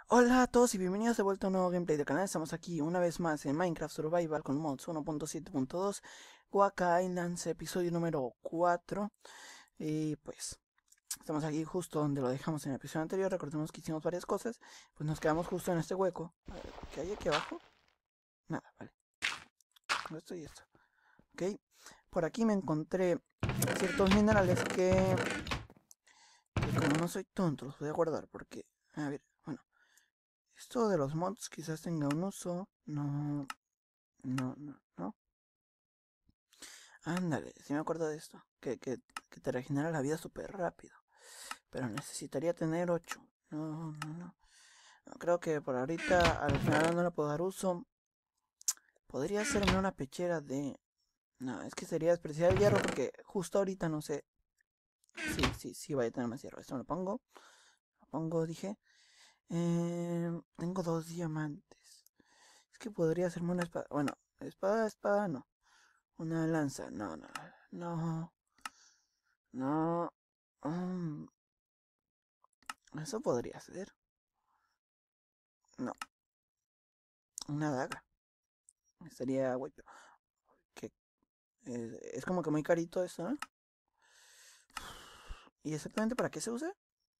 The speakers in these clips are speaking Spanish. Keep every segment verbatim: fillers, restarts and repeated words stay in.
Hola a todos y bienvenidos de vuelta a un nuevo gameplay del canal. Estamos aquí una vez más en Minecraft Survival con mods uno punto siete punto dos, Waka Islands, episodio número cuatro. Y pues estamos aquí justo donde lo dejamos en el episodio anterior. Recordemos que hicimos varias cosas, pues nos quedamos justo en este hueco. A ver, ¿qué hay aquí abajo? Nada, vale. Esto y esto. Ok, por aquí me encontré ciertos minerales que, que como no soy tonto los voy a guardar porque, a ver, bueno, esto de los mods quizás tenga un uso. No, no, no, no. Ándale, sí me acuerdo de esto. Que, que, que te regenera la vida súper rápido. Pero necesitaría tener ocho. No, no, no. No, creo que por ahorita al final no le puedo dar uso. Podría hacerme una pechera de... No, es que sería despreciar el hierro porque justo ahorita no sé. Sí, sí, sí, voy a tener más hierro. Esto me lo pongo. Lo pongo, dije. Eh, tengo dos diamantes. Es que podría hacerme una espada. Bueno, espada, espada, no. Una lanza. No, no, no. No. Mm, eso podría ser. No, una daga. Estaría guay. Que eh, es como que muy carito eso, ¿no? ¿Y exactamente para qué se usa?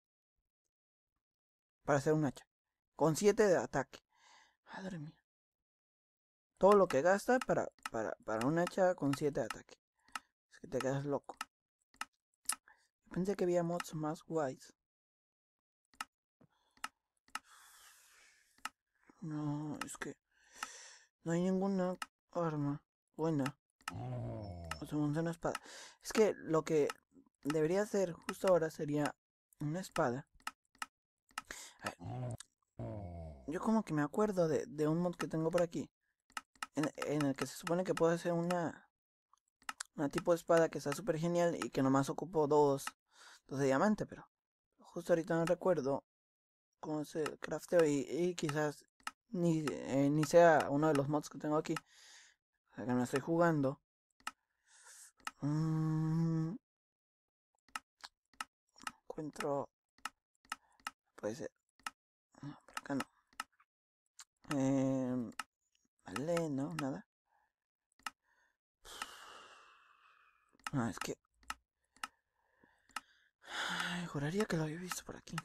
Para hacer un hacha. Con siete de ataque. Madre mía. Todo lo que gasta para, para, para un hacha con siete de ataque. Es que te quedas loco. Pensé que había mods más guays. No, es que no hay ninguna arma buena. O sea, una espada. Es que lo que debería hacer justo ahora sería una espada. A ver, yo como que me acuerdo de, de un mod que tengo por aquí. En, en el que se supone que puedo hacer una, una tipo de espada que está súper genial y que nomás ocupo dos, dos de diamante, pero justo ahorita no recuerdo cómo se crafteó y, y quizás ni, eh, ni sea uno de los mods que tengo aquí, o sea, que me estoy jugando. Mm, encuentro, puede ser, no, por acá no. Eh, vale, no, nada. No, es que ay, juraría que lo había visto por aquí.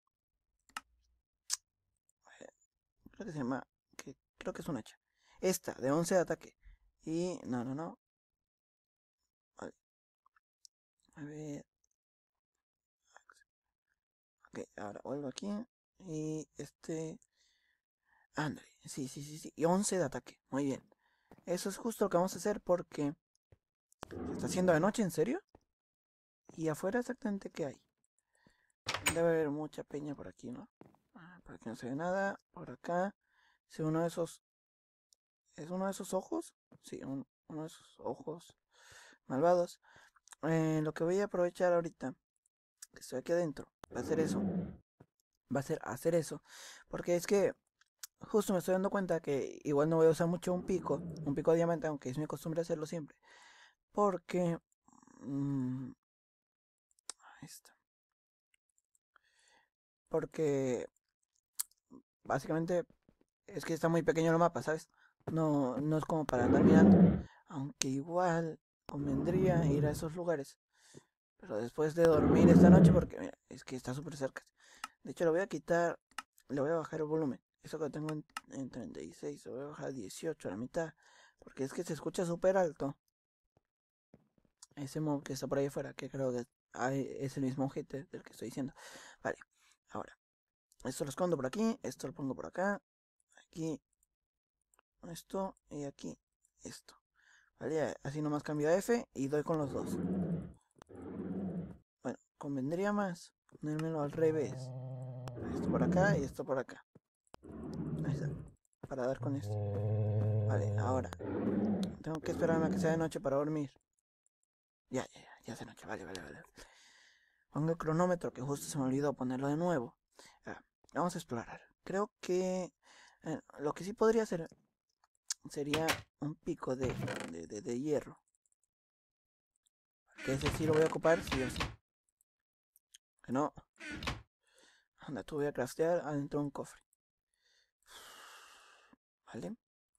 Creo que se llama, que creo que es un hacha. Esta, de once de ataque. Y, no, no, no. Vale, a ver. Ok, ahora vuelvo aquí. Y este... Ándale, sí, sí, sí, sí. Y once de ataque. Muy bien. Eso es justo lo que vamos a hacer porque... ¿Se está haciendo de noche, en serio? ¿Y afuera exactamente qué hay? Debe haber mucha peña por aquí, ¿no? Ah, por aquí no se ve nada. Por acá. ¿Es uno de esos... ¿Es uno de esos ojos? Sí, un- uno de esos ojos malvados. Eh, lo que voy a aprovechar ahorita, que estoy aquí adentro, va a ser eso. Va a ser hacer eso. Porque es que justo me estoy dando cuenta que igual no voy a usar mucho un pico, un pico de diamante, aunque es mi costumbre hacerlo siempre. Porque... mmm, ahí está. Porque básicamente es que está muy pequeño el mapa, ¿sabes? No, no es como para andar mirando. Aunque igual convendría ir a esos lugares. Pero después de dormir esta noche, porque mira, es que está súper cerca. De hecho, lo voy a quitar, le voy a bajar el volumen. Eso que tengo en, en treinta y seis, lo voy a bajar a dieciocho, a la mitad. Porque es que se escucha súper alto. Ese mob que está por ahí afuera, que creo que es el mismo objeto del que estoy diciendo. Vale, ahora, esto lo escondo por aquí, esto lo pongo por acá, aquí, esto y aquí, esto. Vale, así nomás cambio a F y doy con los dos. Bueno, convendría más ponérmelo al revés. Esto por acá y esto por acá. Ahí está, para dar con esto. Vale, ahora, tengo que esperarme a que sea de noche para dormir. Ya, ya, ya, ya es de noche, vale, vale, vale. Pongo el cronómetro que justo se me olvidó ponerlo de nuevo. Ah, vamos a explorar. Creo que eh, lo que sí podría hacer sería un pico de, de, de, de hierro. Que ese sí lo voy a ocupar sí o sí. Que no. Anda, tú voy a craftear adentro de un cofre. Vale.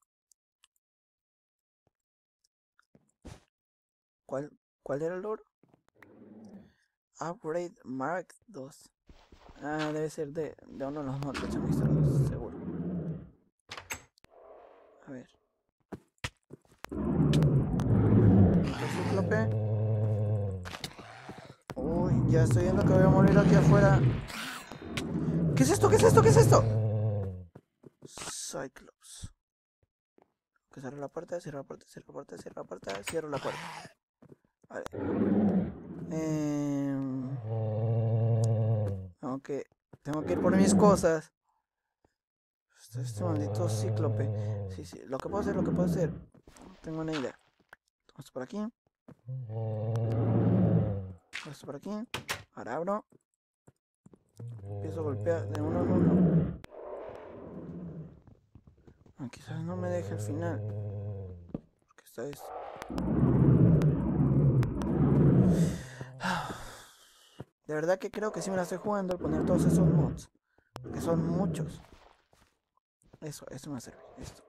¿Cuál, cuál era el logro? Upgrade Mark dos. Ah, debe ser de, de uno de los mods que se han visto, seguro. A ver. Cíclope. Uy, ya estoy viendo que voy a morir aquí afuera. ¿Qué es esto? ¿Qué es esto? ¿Qué es esto? Cyclops. Que cierra la puerta, cierra la puerta, cierra la puerta, cierra la puerta, cierro la puerta. Vale. Eh... Tengo que, tengo que ir por mis cosas. Este, este maldito cíclope. Sí, sí, lo que puedo hacer, lo que puedo hacer. Tengo una idea. Tengo esto por aquí. Tengo esto por aquí. Ahora abro. Empiezo a golpear de uno en uno. Ah, quizás no me deje al final. Porque esta es. De verdad que creo que sí me la estoy jugando al poner todos esos mods. Porque son muchos. Eso, eso me sirve. Esto.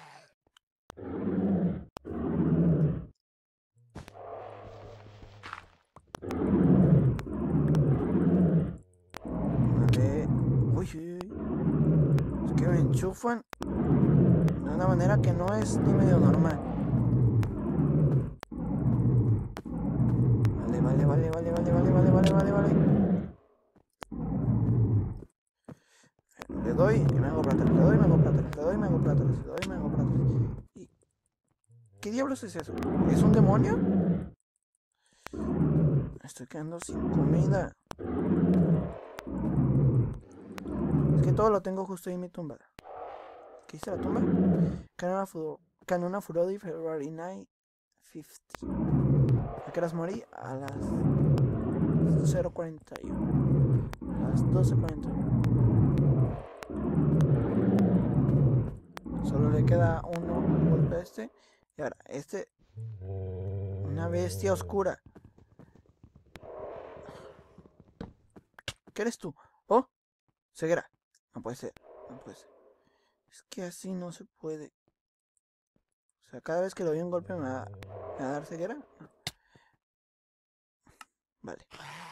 Vale. Uy, uy, uy. Es que me enchufan de una manera que no es ni medio normal. Vale, vale, vale, vale, vale, vale, vale, vale, vale, vale. Le doy y me hago plata. Le doy y me hago plata. Le doy y me hago plata. Le doy y me hago plata. ¿Y qué diablos es eso? ¿Es un demonio? Estoy quedando sin comida. Es que todo lo tengo justo ahí en mi tumba. ¿Qué hice la tumba? Canona, Fu Canona Furodi, February nueve, cincuenta. ¿A qué horas morí? A las cero cuarenta y uno. A las doce cuarenta y uno. Solo le queda uno, un golpe a este. Y ahora, este. Una bestia oscura. ¿Qué eres tú? Oh, ceguera. No puede ser, no puede ser. Es que así no se puede. O sea, cada vez que le doy un golpe me va, me va a dar ceguera. No. Vale.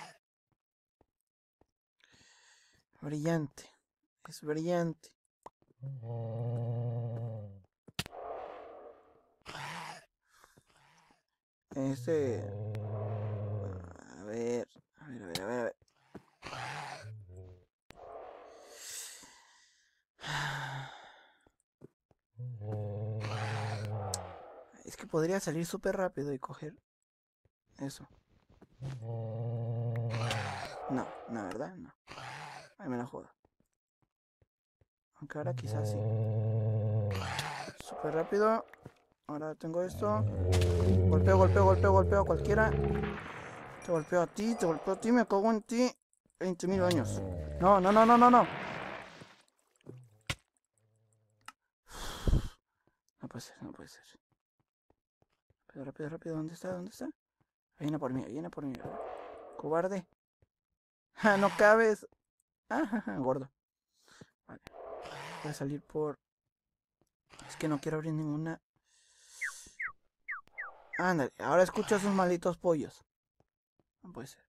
Brillante. Es brillante. Este. A ver. A ver, a ver, a ver, a ver. Es que podría salir súper rápido y coger eso. No, no, ¿verdad? No. Ahí me la juego. Aunque ahora quizás sí. Súper rápido. Ahora tengo esto. Golpeo, golpeo, golpeo, golpeo a cualquiera. Te golpeo a ti, te golpeo a ti, me cago en ti. veinte mil años. No, no, no, no, no, no. No puede ser, no puede ser. Rápido, rápido, rápido. ¿Dónde está? ¿Dónde está? Viene por mí, viene por mí. Cobarde. ¡Ja! No cabes. Ah, gordo. Vale. Voy a salir por... Es que no quiero abrir ninguna. Ándale, ahora escucho a esos malditos pollos. No puede ser.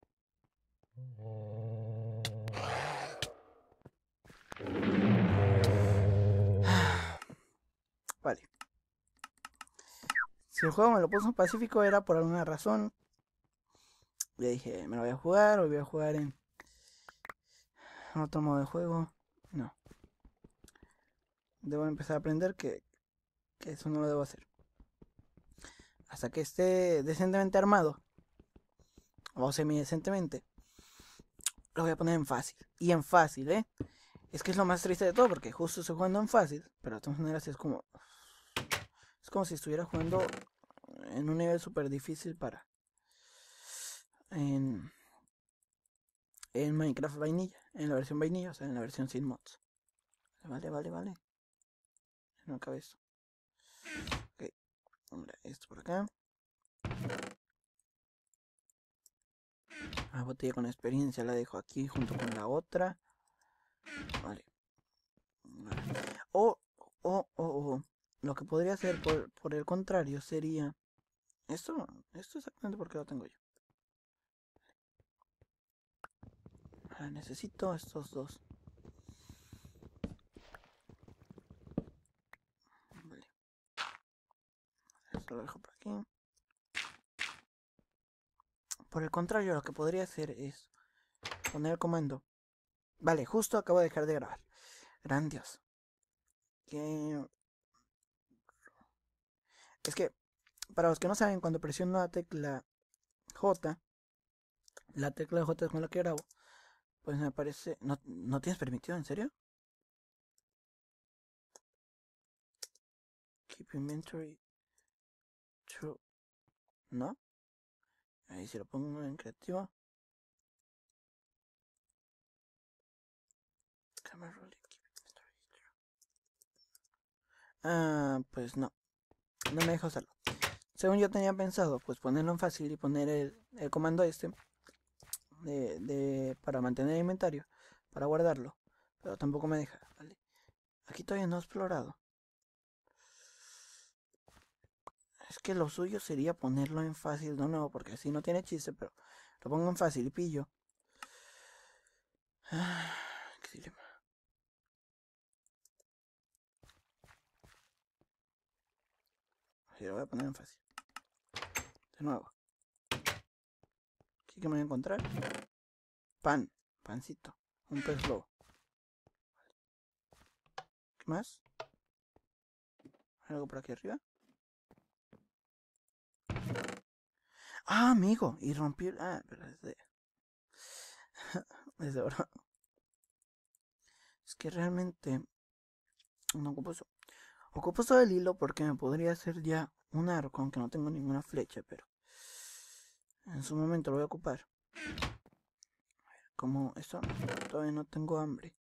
Vale. Si el juego me lo puso en Pacífico era por alguna razón. Le dije, me lo voy a jugar o voy a jugar en otro modo de juego. No. Debo empezar a aprender que, que eso no lo debo hacer. Hasta que esté decentemente armado. O semi-decentemente. Lo voy a poner en fácil. Y en fácil, ¿eh? Es que es lo más triste de todo, porque justo estoy jugando en fácil. Pero de todas maneras es como... Es como si estuviera jugando en un nivel súper difícil para... En... En Minecraft vainilla. En la versión vainilla, o sea, en la versión sin mods. Vale, vale, vale. No cabe esto. Ok. Hombre, esto por acá. La botella con experiencia la dejo aquí junto con la otra. Vale. Vale. Oh, oh, oh, lo que podría hacer por, por el contrario sería... Esto, esto exactamente porque lo tengo yo. Ahora necesito estos dos. Vale. Esto lo dejo por aquí. Por el contrario, lo que podría hacer es poner el comando. Vale, justo acabo de dejar de grabar. Gran Dios. Que... Es que, para los que no saben, cuando presiono la tecla J, la tecla J es con la que grabo, pues me aparece... ¿No, no tienes permitido? ¿En serio? Keep inventory true. ¿No? Ahí si lo pongo en creativo. Camera rolling, keep inventory true. Ah, pues no. No me deja usarlo. Según yo tenía pensado, pues ponerlo en fácil y poner el, el comando este de, de, para mantener el inventario, para guardarlo. Pero tampoco me deja, ¿vale? Aquí todavía no he explorado. Es que lo suyo sería ponerlo en fácil de nuevo, porque así no tiene chiste, pero lo pongo en fácil y pillo. Ah, qué dilema. Sí, lo voy a poner en fácil. De nuevo. ¿Qué que me voy a encontrar? Pan, pancito, un pez lobo. ¿Qué más? ¿Algo por aquí arriba? Ah, amigo, y rompí... Ah, pero es de... es de oro. Es que realmente no ocupo eso. Ocupo todo el hilo porque me podría hacer ya un arco, aunque no tengo ninguna flecha, pero en su momento lo voy a ocupar. Como esto, todavía no tengo hambre.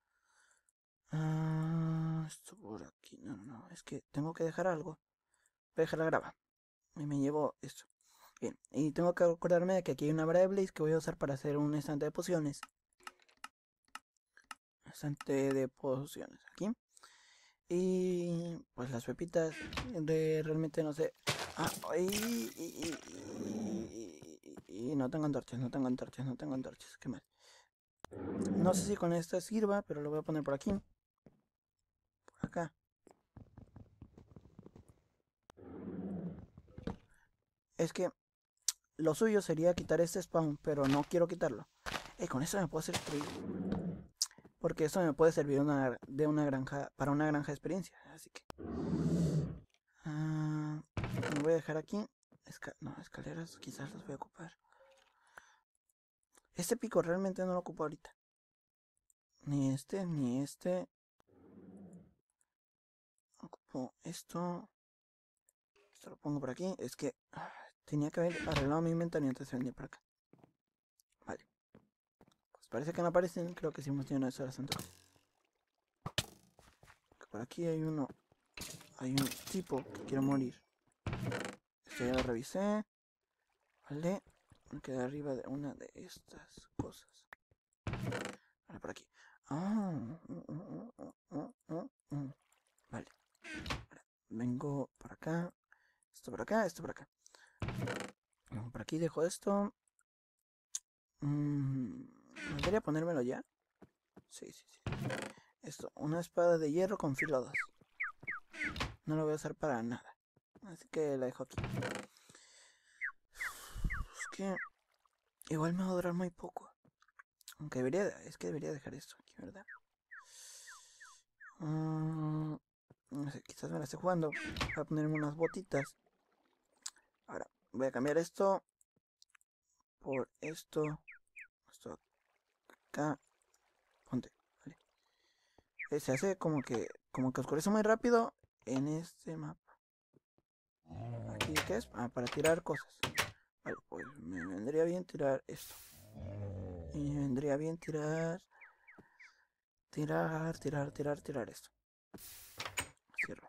Ah, esto por aquí, no, no, no, es que tengo que dejar algo. Voy a dejar la grava y me llevo esto. Bien, y tengo que acordarme de que aquí hay una vara de Blaze que voy a usar para hacer un estante de pociones. Estante de pociones, aquí. Y pues las pepitas de realmente no sé. Ah, y, y, y, y, y no tengo antorchas, no tengo antorchas, no tengo antorchas. Qué mal. No sé si con esta sirva, pero lo voy a poner por aquí. Por acá. Es que lo suyo sería quitar este spawn, pero no quiero quitarlo. Eh, con eso me puedo hacer trade. Porque eso me puede servir una, de una granja para una granja de experiencia. Así que... Uh, me voy a dejar aquí. Esca no, escaleras quizás las voy a ocupar. Este pico realmente no lo ocupo ahorita. Ni este, ni este. Ocupo esto. Esto lo pongo por aquí. Es que ah, tenía que haber arreglado mi inventario antes de venir para acá. Vale. Pues parece que no aparecen. Creo que sí hemos tenido eso bastante. Por aquí hay uno. Hay un tipo que quiere morir. Esto ya lo revisé. Vale. Me quedé arriba de una de estas cosas. Vale, por aquí. Ah, vale. Vengo por acá. Esto por acá, esto por acá. Por aquí dejo esto. Mm, ¿Debería ponérmelo ya? Sí, sí, sí. Esto, una espada de hierro con filo dos. No lo voy a usar para nada. Así que la dejo aquí. Es que igual me va a durar muy poco. Aunque debería, es que debería dejar esto aquí, ¿verdad? Uh, no sé, quizás me la esté jugando. Voy a ponerme unas botitas. Ahora, voy a cambiar esto por esto. Esto acá. Ponte, vale. Eh, se hace como que, como que oscurece muy rápido en este mapa. Aquí, ¿qué es? Ah, para tirar cosas. Vale, pues me vendría bien tirar esto. Y me vendría bien tirar... Tirar, tirar, tirar, tirar esto. Cierro.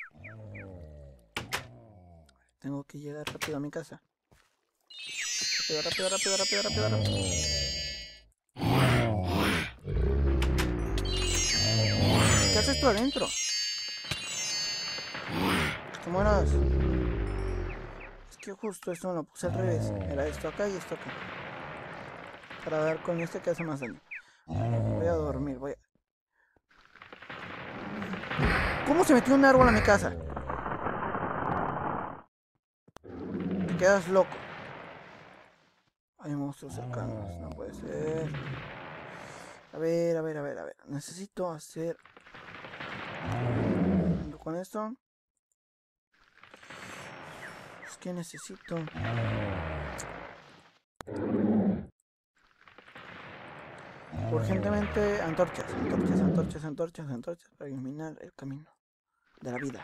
Tengo que llegar rápido a mi casa. Rápido, rápido, rápido, rápido, rápido, rápido. ¿Qué haces tú adentro? que mueras. Es que justo esto lo puse al revés. Era esto acá y esto acá. Para dar con este que hace más daño. Voy a dormir, voy a... ¿Cómo se metió un árbol a mi casa? Te quedas loco. Hay monstruos cercanos, no puede ser. A ver, a ver, a ver, a ver. Necesito hacer... Con esto. Es que necesito... Urgentemente antorchas, antorchas, antorchas, antorchas, antorchas para iluminar el camino de la vida.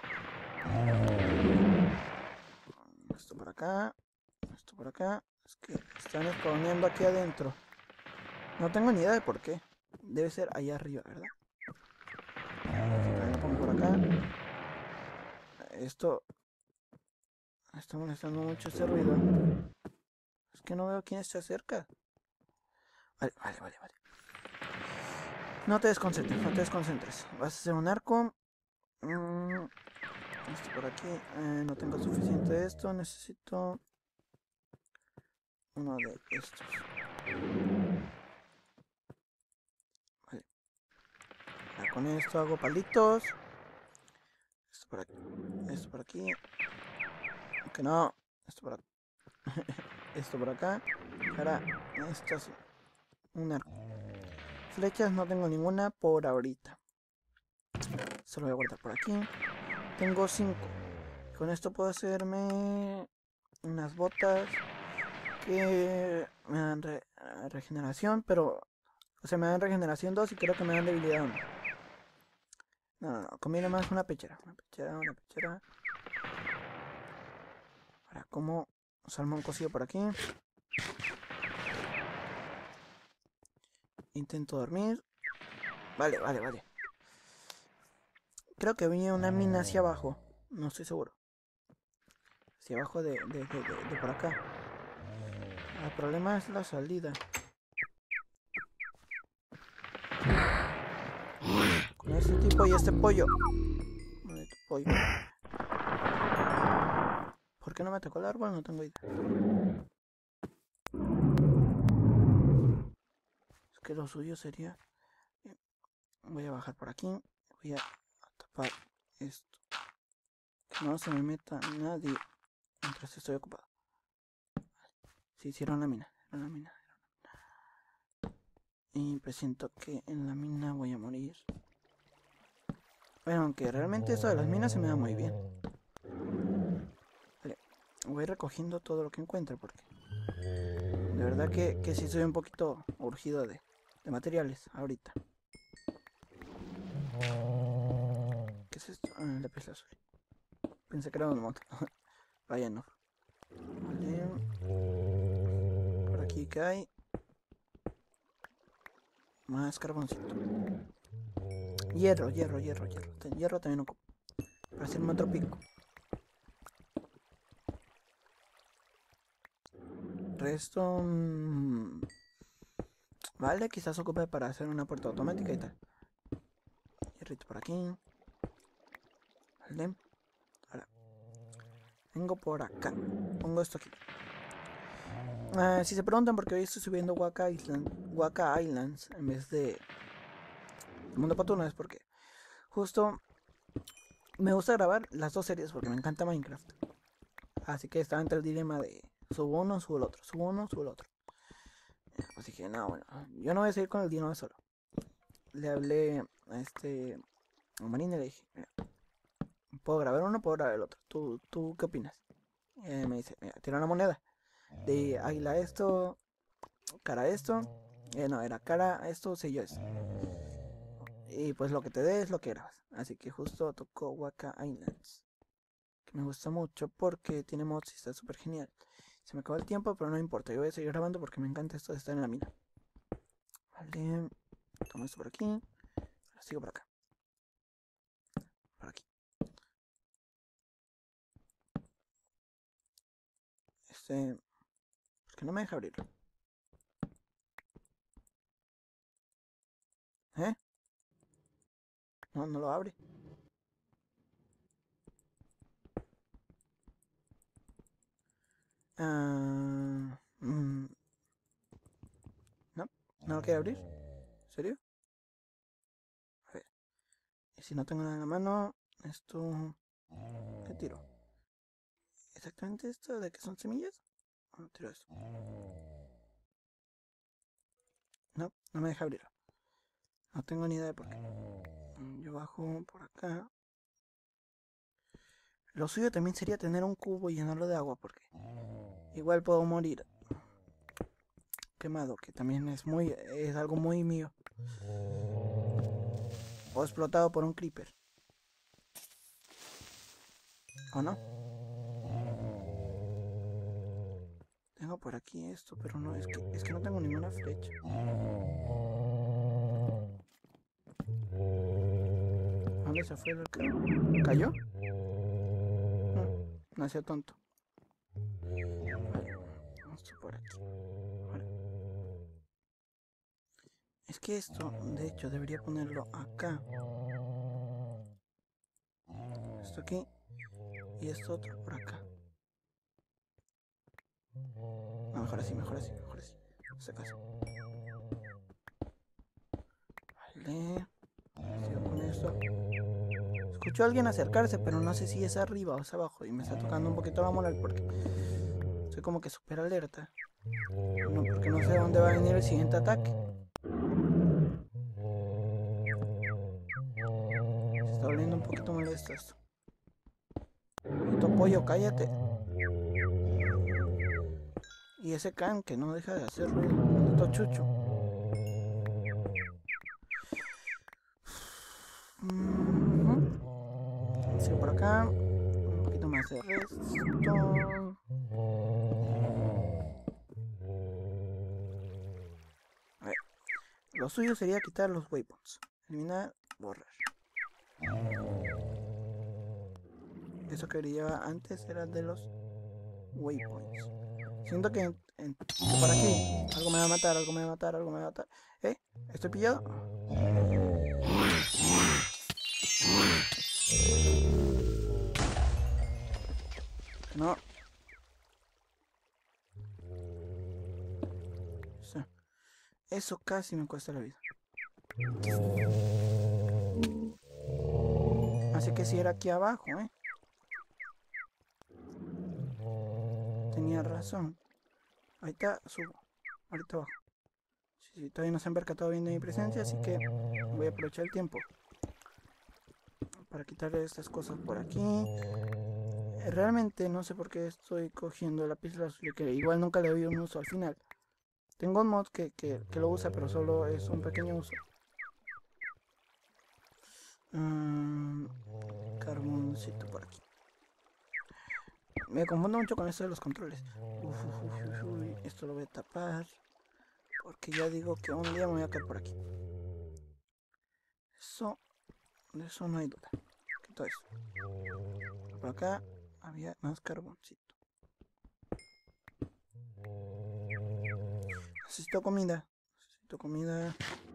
Esto por acá, esto por acá. Es que están spawneando aquí adentro. No tengo ni idea de por qué. Debe ser allá arriba, ¿verdad? También lo pongo por acá. Esto... Está molestando mucho este ruido. Es que no veo quién está cerca. Vale, vale, vale, vale. No te desconcentres, no te desconcentres. Vas a hacer un arco. Mm, esto por aquí. Eh, no tengo suficiente de esto. Necesito uno de estos. Vale. Ya con esto hago palitos. Esto por aquí. Esto por aquí. Aunque no. Esto por acá. Esto por acá. Ahora, esto así. Un arco. Flechas no tengo ninguna por ahorita. Se lo voy a guardar por aquí. Tengo cinco. Con esto puedo hacerme unas botas que me dan re regeneración, pero... O sea, me dan regeneración dos y creo que me dan debilidad uno. No, no, no. Conviene más una pechera. Una pechera, una pechera. Ahora, como salmón cocido por aquí. Intento dormir. Vale, vale, vale. Creo que venía una mina hacia abajo. No estoy seguro. Hacia abajo de, de, de, de, de por acá. El problema es la salida. Con este tipo y este pollo. Maldito pollo. ¿Por qué no me tocó el árbol? No tengo idea. Es que lo suyo sería... Voy a bajar por aquí. Voy a tapar esto. Que no se me meta nadie mientras estoy ocupado. Sí, hicieron la mina. Era la mina. Y presiento que en la mina voy a morir. Bueno, aunque realmente eso de las minas se me da muy bien. Vale, voy recogiendo todo lo que encuentre porque... De verdad que, que sí soy un poquito urgido de, de materiales ahorita. ¿Qué es esto? Ah, la pista azul. Pensé que era un moto. Vaya, no. Vale. Por aquí que hay. Más carboncito. Hierro, hierro, hierro, hierro. Hierro también ocupo. Para hacerme otro pico. Resto... Mmm, vale, quizás ocupe para hacer una puerta automática y tal. Hierrito por aquí. Vale. Ahora. Vengo por acá. Pongo esto aquí. Uh, si se preguntan por qué hoy estoy subiendo Waka Island, Waka Islands en vez de Mundo Patuno, es porque justo me gusta grabar las dos series porque me encanta Minecraft. Así que estaba entre el dilema de subo uno, subo el otro, subo uno, subo el otro. Pues dije, no, bueno, yo no voy a seguir con el dilema solo. Le hablé a este a Marín y le dije, mira, puedo grabar uno, puedo grabar el otro. ¿Tú, tú qué opinas? Y él me dice, mira, tira una moneda de águila esto, cara esto. Eh, no, era cara esto, sello esto. Y pues lo que te dé es lo que grabas. Así que justo tocó Waka Islands. Que me gusta mucho porque tiene mods y está súper genial. Se me acabó el tiempo, pero no importa. Yo voy a seguir grabando porque me encanta esto de estar en la mina. Vale. Tomo esto por aquí. Ahora sigo por acá. Por aquí. Este... ¿Por qué no me deja abrirlo? ¿Eh? No, no lo abre. Ah, mm, no, no lo quiere abrir. ¿En serio? A ver. Y si no tengo nada en la mano, esto... ¿Qué tiro? ¿Exactamente esto de que son semillas? No, tiro esto. No, no me deja abrirlo. No tengo ni idea de por qué. Yo bajo por acá. Lo suyo también sería tener un cubo y llenarlo de agua, porque igual puedo morir quemado, que también es muy es algo muy mío. O explotado por un creeper. ¿O no? Tengo por aquí esto, pero no, es que, es que no tengo ninguna flecha. ¿Dónde se fue el carro? ¿Cayó? No, no hacía tonto. Vale, esto por aquí. Vale. Es que esto, de hecho, debería ponerlo acá. Esto aquí. Y esto otro por acá. No, mejor así, mejor así, mejor así. No sé caso. Vale. Sigo con esto. Escucho a alguien acercarse, pero no sé si es arriba o es abajo. Y me está tocando un poquito la moral porque soy como que súper alerta. No, porque no sé dónde va a venir el siguiente ataque. Se está volviendo un poquito molesto esto. Maldito pollo, cállate. Y ese can que no deja de hacer ruido. Maldito chucho. Mm-hmm. Sigo por acá. Un poquito más de resto. A ver. Lo suyo sería quitar los waypoints. Eliminar, borrar. Eso que brillaba antes era de los waypoints. Siento que, en, en, que por aquí algo me va a matar, algo me va a matar, algo me va a matar. ¿Eh? ¿Estoy pillado? No. Sí. Eso casi me cuesta la vida. Así que si era aquí abajo, ¿eh? Tenía razón. Ahorita subo. Ahorita bajo. Sí, sí, todavía no se han percatado bien de mi presencia, así que voy a aprovechar el tiempo para quitarle estas cosas por aquí. Realmente no sé por qué estoy cogiendo la pizza azul, que igual nunca le doy un uso al final. Tengo un mod que, que, que lo usa, pero solo es un pequeño uso. Um, carboncito por aquí. Me confundo mucho con esto de los controles. Uf, uf, uf, uf, uy. Esto lo voy a tapar, porque ya digo que un día me voy a caer por aquí. Eso, de eso no hay duda. Quito eso. Por acá había más carboncito. Necesito comida. Necesito comida.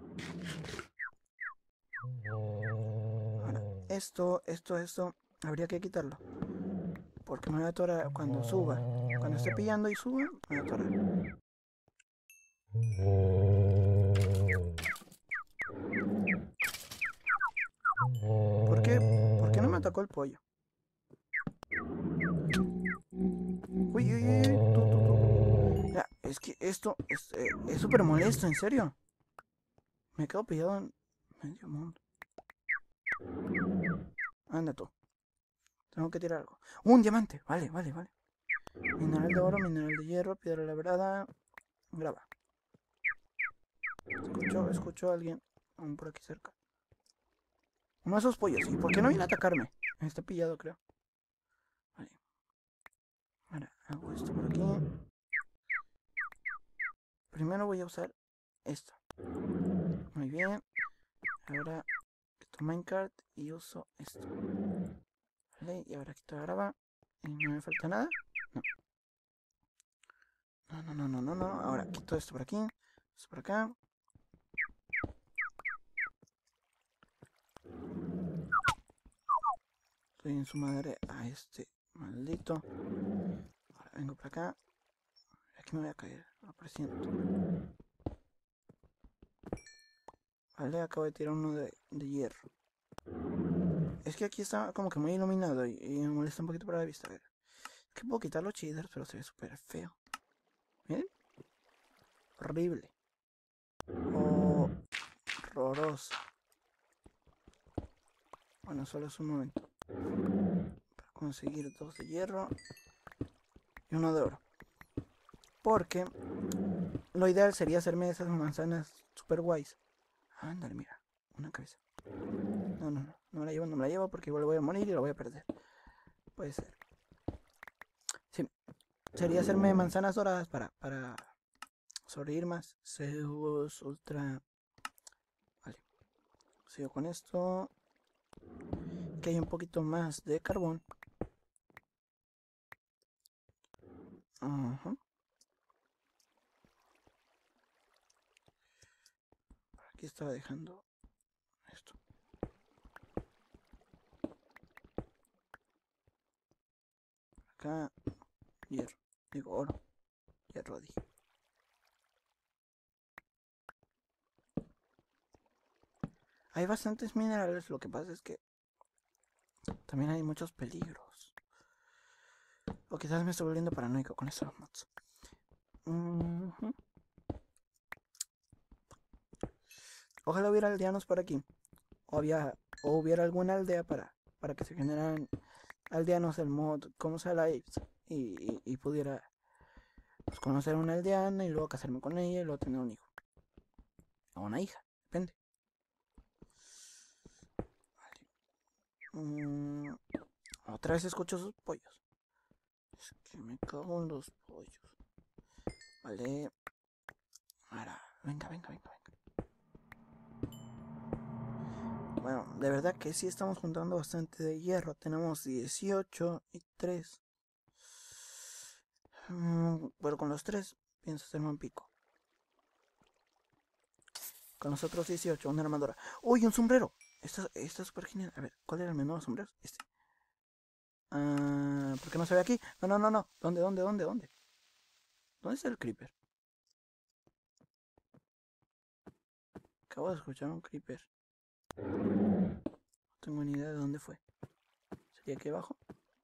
Ahora, esto, esto, esto, habría que quitarlo. Porque me voy a atorar cuando suba. Cuando esté pillando y suba, me voy a atorar. ¿Por qué? ¿Por qué no me atacó el pollo? Uy, uy, uy, tú, tú, tú. Ya, es que esto es súper eh, molesto, en serio. Me quedo pillado en medio mundo. Anda tú. Tengo que tirar algo. ¡Uh, un diamante! Vale, vale, vale. Mineral de oro, mineral de hierro, piedra labrada. Graba. Escucho, escucho a alguien aún por aquí cerca. Uno de esos pollos. ¿Y por qué no viene a atacarme? Está pillado, creo. Vale. Ahora, hago esto por aquí. Primero voy a usar esto. Muy bien. Ahora quito Minecart y uso esto. Vale, y ahora quito graba. ¿Y no me falta nada? No. No, no, no, no, no, no. Ahora quito esto por aquí. Esto por acá. Estoy en su madre a este maldito. Ahora vengo por acá. aquí me voy a caer, lo presiento. Vale, acabo de tirar uno de, de hierro. Es que aquí está como que muy iluminado y, y me molesta un poquito para la vista. A ver, es que puedo quitar los shaders, pero se ve súper feo. Miren. Horrible. Horroroso. Bueno, solo es un momento. Para conseguir dos de hierro y uno de oro. Porque lo ideal sería hacerme esas manzanas super guays. Ándale, mira, una cabeza. No, no, no, no me la llevo, no me la llevo porque igual voy a morir y la voy a perder. Puede ser. Sí, sería hacerme manzanas doradas para, para sobrevivir más. Zeus, ultra. Vale, sigo con esto. Que hay un poquito más de carbón. Ajá. Aquí estaba dejando esto. Acá, hierro. Digo oro. Hierro dije. Hay bastantes minerales, lo que pasa es que también hay muchos peligros. O quizás me estoy volviendo paranoico con esos mods. Uh-huh. Ojalá hubiera aldeanos por aquí. O, había, o hubiera alguna aldea para, para que se generaran aldeanos del mod como sea la Apes. Y, y, y pudiera pues, conocer a una aldeana y luego casarme con ella y luego tener un hijo. O una hija, depende. Vale. Mm, otra vez escucho sus pollos. Es que me cago en los pollos. Vale. Ahora, venga, venga, venga, venga. Bueno, de verdad que sí estamos juntando bastante de hierro. Tenemos dieciocho y tres. Mm, pero con los tres pienso hacerme un pico. Con los otros dieciocho, una armadura. ¡Uy, un sombrero! Esto, esto es súper genial. A ver, ¿cuál era el menú de sombreros? Este. Ah, ¿por qué no se ve aquí? No, no, no, no. ¿Dónde, dónde, dónde, dónde? ¿Dónde está el creeper? Acabo de escuchar un creeper. No tengo ni idea de dónde fue. ¿Sería aquí abajo?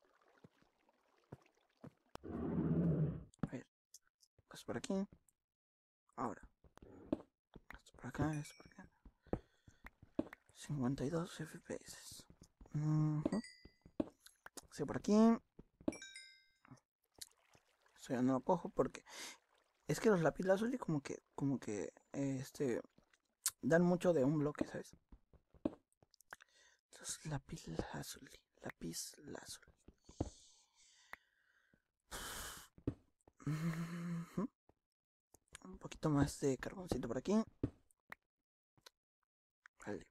A ver. Pues por aquí. Ahora. Esto por acá, esto por acá. cincuenta y dos F P S. Uh-huh. Sí, por aquí. Eso ya no lo cojo porque es que los lapislázuli como que como que este dan mucho de un bloque, ¿sabes? Los lapislázuli, lapislázuli. Uh-huh. Un poquito más de carboncito por aquí. Vale.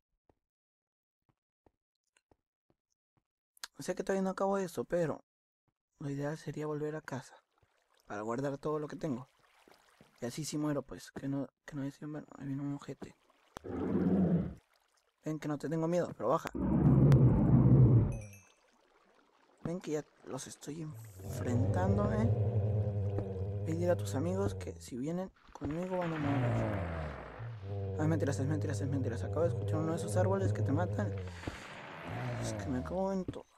O sea que todavía no acabo eso, pero lo ideal sería volver a casa para guardar todo lo que tengo. Y así si muero, pues, que no, que no decían, bueno, ahí viene un ojete. Ven que no te tengo miedo, pero baja. Ven que ya los estoy enfrentando, ¿eh? Ve y dile a tus amigos que si vienen conmigo van a morir. Ah, es mentiras, es mentiras, es mentiras. Acabo de escuchar uno de esos árboles que te matan. Es que me cago en todo.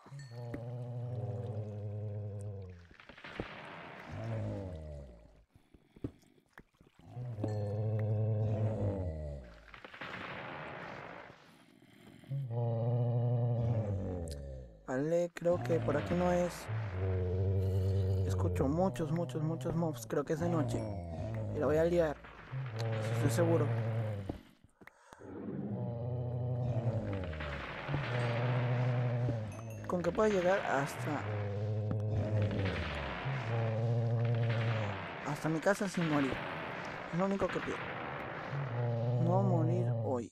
Vale, creo que por aquí no es. Escucho muchos, muchos, muchos mobs. Creo que es de noche. Y la voy a liar. Eso estoy seguro. Con que pueda llegar hasta. Hasta mi casa sin morir. Es lo único que pido. No morir hoy.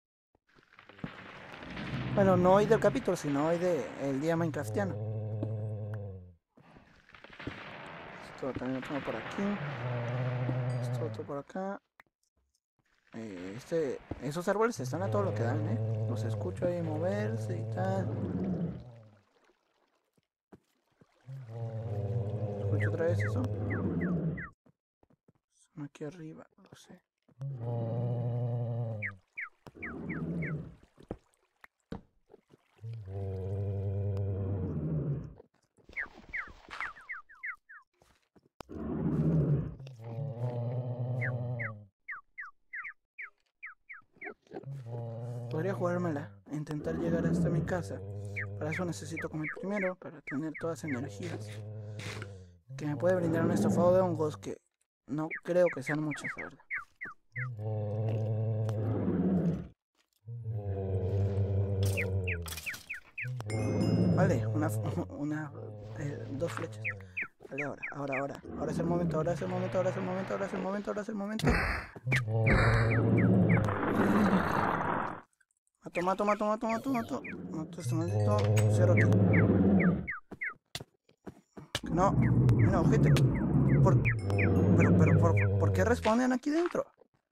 Bueno, no hoy del capítulo, sino hoy del día minecraftiano. Esto también lo tengo por aquí. Esto otro por acá. Eh, este, esos árboles están a todo lo que dan, ¿eh? Los escucho ahí moverse y tal. Escucho otra vez eso. Uno aquí arriba, lo sé. Podría jugármela, e intentar llegar hasta mi casa. Para eso necesito comer primero, para tener todas las energías que me puede brindar un estofado de hongos, que no creo que sean muchas, la verdad. Vale, una, una eh, dos flechas. Vale, ahora, ahora, ahora. Ahora es el momento, ahora es el momento, ahora es el momento, ahora es el momento, ahora es el momento. Mato, mato, mato, mato, mato, mato. Mato este maldito. Cero aquí. No, no, ojete. ¿Por, pero, pero, por, ¿por qué responden aquí dentro?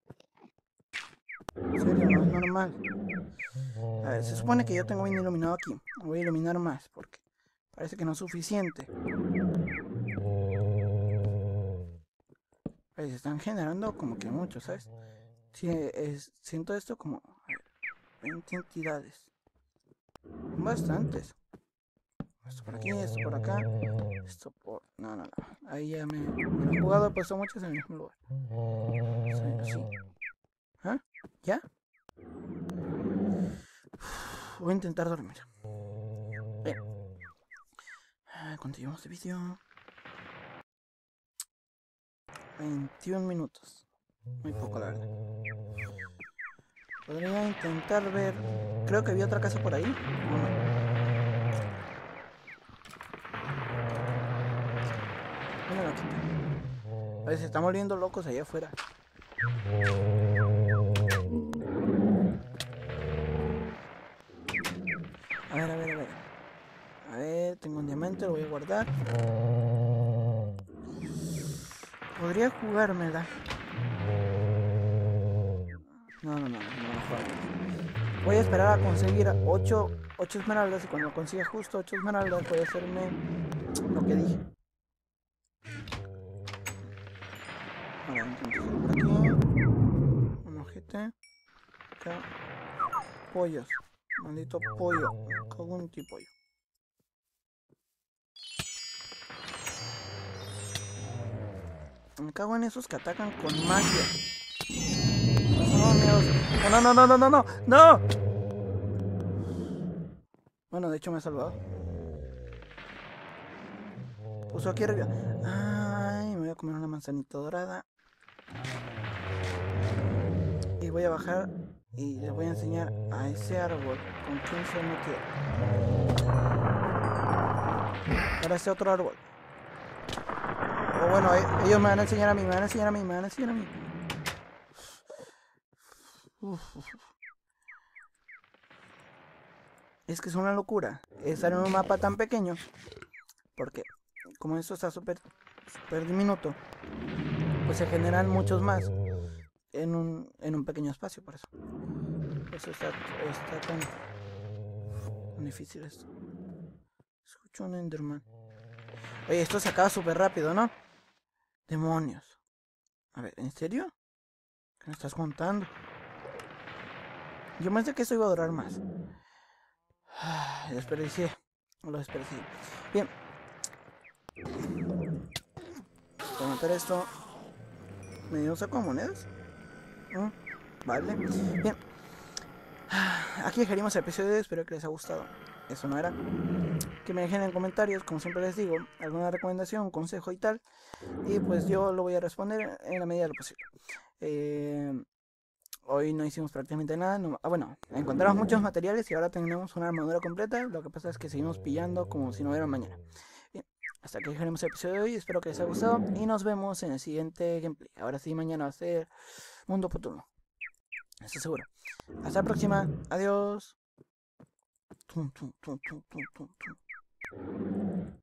En serio, no es normal. A ver, se supone que yo tengo bien iluminado aquí. Voy a iluminar más porque parece que no es suficiente. A ver, se están generando como que muchos, ¿sabes? Sí, es, siento esto como a ver, veinte entidades. Bastantes. Esto por aquí, esto por acá. Esto por... No, no, no. Ahí ya me, me lo he jugado, he puesto muchos en el mismo lugar. Sí, así. ¿Ah? ¿Ya? Voy a intentar dormir. Bien. Continuamos de vídeo. veintiún minutos. Muy poco, la verdad. Podría intentar ver... Creo que había otra casa por ahí. ¿O no? Mira la quita. A ver, se están volviendo locos allá afuera. A ver, a ver, a ver. A ver, tengo un diamante, lo voy a guardar. Podría jugármela. No, no, no, no, no. Voy a esperar a conseguir ocho esmeraldas y cuando consiga justo ocho esmeraldas voy a hacerme lo que dije. Ahora, entonces por aquí. Un ojete. Acá. Pollos. Maldito pollo. Cago en ti, pollo. Me cago en esos que atacan con magia. No, miedos. No, no, no, no, no, no, no. Bueno, de hecho me ha salvado. Puso aquí arriba. Ay, me voy a comer una manzanita dorada. Y voy a bajar y les voy a enseñar a ese árbol con quién se metió. Ahora este otro árbol. O bueno, ellos me van a enseñar a mí, me van a enseñar a mí, me van a enseñar a mí. Uf, uf. Es que es una locura estar en un mapa tan pequeño. Porque como esto está súper súper diminuto, pues se generan muchos más en un, en un pequeño espacio, por eso. Por eso está, está tan, tan difícil esto. Escucho un Enderman. Oye, esto se acaba súper rápido, ¿no? Demonios. A ver, ¿en serio? ¿Qué me estás contando? Yo pensé que esto iba a durar más. Lo desperdicié. Lo desperdicié. Bien. Voy a meter esto. ¿Me dio un saco de monedas? ¿Mm? Vale. Bien. Aquí dejaríamos el episodio. Espero que les haya gustado. Eso no era. Que me dejen en comentarios, como siempre les digo, alguna recomendación, consejo y tal. Y pues yo lo voy a responder en la medida de lo posible. Eh, hoy no hicimos prácticamente nada. No, ah, bueno, encontramos muchos materiales y ahora tenemos una armadura completa. Lo que pasa es que seguimos pillando como si no hubiera mañana. Bien, hasta aquí dejaremos el episodio de hoy. Espero que les haya gustado y nos vemos en el siguiente gameplay. Ahora sí, mañana va a ser Mundo Futuro. Estoy seguro. Hasta la próxima. Adiós. Tum, tum, tum, tum, tum, tum, tum.